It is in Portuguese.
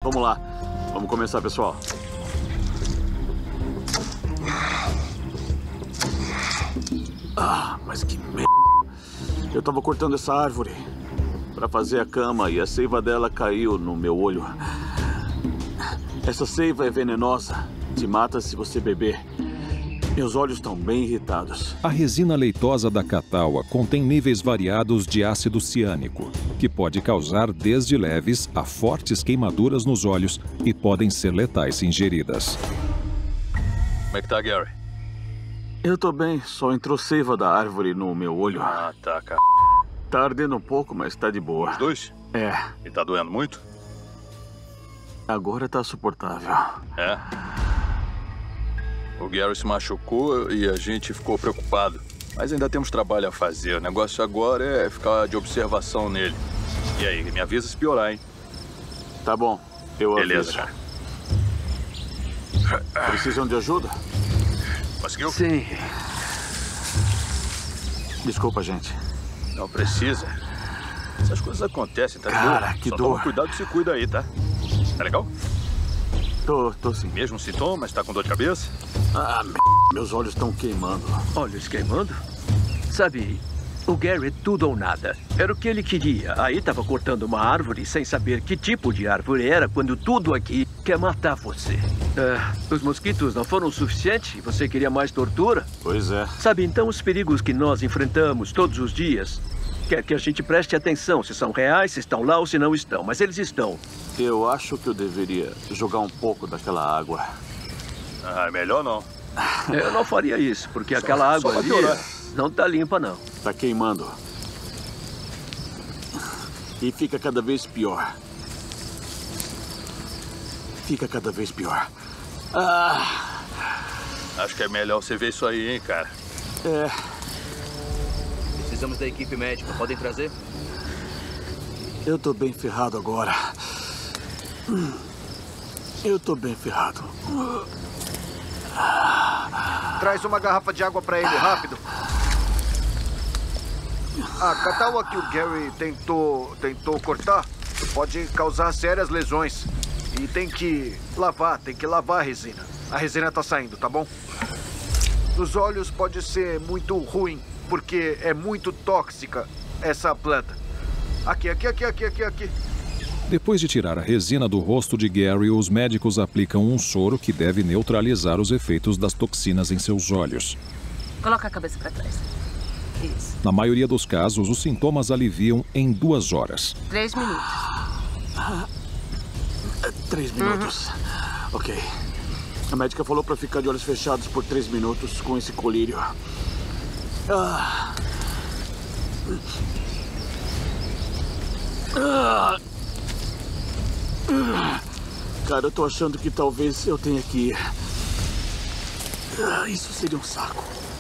Vamos lá. Vamos começar, pessoal. Mas que merda. Eu tava cortando essa árvore pra fazer a cama e a seiva dela caiu no meu olho. Essa seiva é venenosa. Te mata se você beber. Meus olhos estão bem irritados. A resina leitosa da cataua contém níveis variados de ácido ciânico, que pode causar desde leves a fortes queimaduras nos olhos e podem ser letais se ingeridas. Como é que tá, Gary? Eu tô bem, só entrou seiva da árvore no meu olho. Ah, tá, cara. Tá ardendo um pouco, mas tá de boa. Os dois? É. E tá doendo muito? Agora tá suportável. É. O Gary se machucou e a gente ficou preocupado. Mas ainda temos trabalho a fazer. O negócio agora é ficar de observação nele. E aí, me avisa se piorar, hein? Tá bom, eu aviso. Beleza, cara. Precisam de ajuda? Conseguiu? Sim. Desculpa, gente. Não precisa. Essas coisas acontecem, tá? Cara, que Só dor. toma cuidado e se cuida aí, tá? Tá legal? Tô sim. Mesmo sintomas? Tá com dor de cabeça? Meus olhos estão queimando. Olhos queimando? Sabe, o Gary tudo ou nada. Era o que ele queria. Aí tava cortando uma árvore sem saber que tipo de árvore era, quando tudo aqui quer matar você. Os mosquitos não foram o suficiente? Você queria mais tortura? Pois é. Sabe, então os perigos que nós enfrentamos todos os dias quer que a gente preste atenção se são reais, se estão lá ou se não estão. Mas eles estão. Eu acho que eu deveria jogar um pouco daquela água. Ah, melhor não. Eu não faria isso, porque aquela água vai ali piorar. não tá limpa, não. Tá queimando. E fica cada vez pior. Fica cada vez pior. Acho que é melhor você ver isso aí, hein, cara. É. Precisamos da equipe médica. Podem trazer? Eu tô bem ferrado agora. Eu tô bem ferrado. Traz uma garrafa de água pra ele, rápido. A cataua que o Gary tentou cortar pode causar sérias lesões. E tem que lavar a resina. A resina tá saindo, tá bom? Nos olhos pode ser muito ruim, porque é muito tóxica essa planta. Aqui. Depois de tirar a resina do rosto de Gary, os médicos aplicam um soro que deve neutralizar os efeitos das toxinas em seus olhos. Coloca a cabeça para trás. Isso. Na maioria dos casos, os sintomas aliviam em 2 horas. 3 minutos. 3 minutos. Ok. A médica falou pra ficar de olhos fechados por 3 minutos com esse colírio. Cara, eu tô achando que talvez eu tenha que ir. Isso seria um saco.